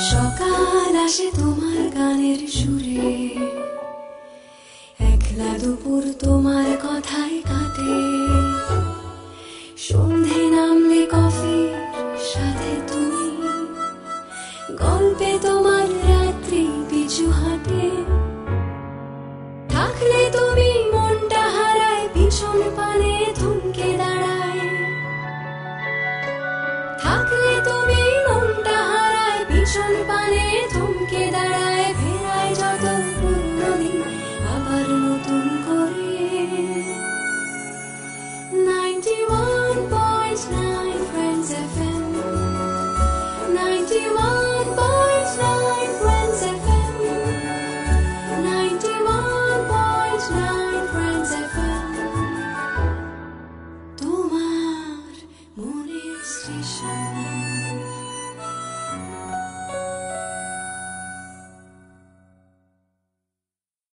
সকাল আসে তোমার গানের সুরে, একলা দুপুর তোমার কথাই কাটে, সন্ধে নামলে কফির সাথে তুমি, গল্পে তোমার রাত্রি পিছু হাঁটে, থাকলে তুমি মনটা হারায় পিছন পানে থমকে দাঁড়ায়, থাকলে তুমি মনটা হারায় পিছন পানে থমকে দাঁড়ায়, ফেরায় যত পুরনো দিন আবার নতুন করে। 91.9 Friends FM, 91.9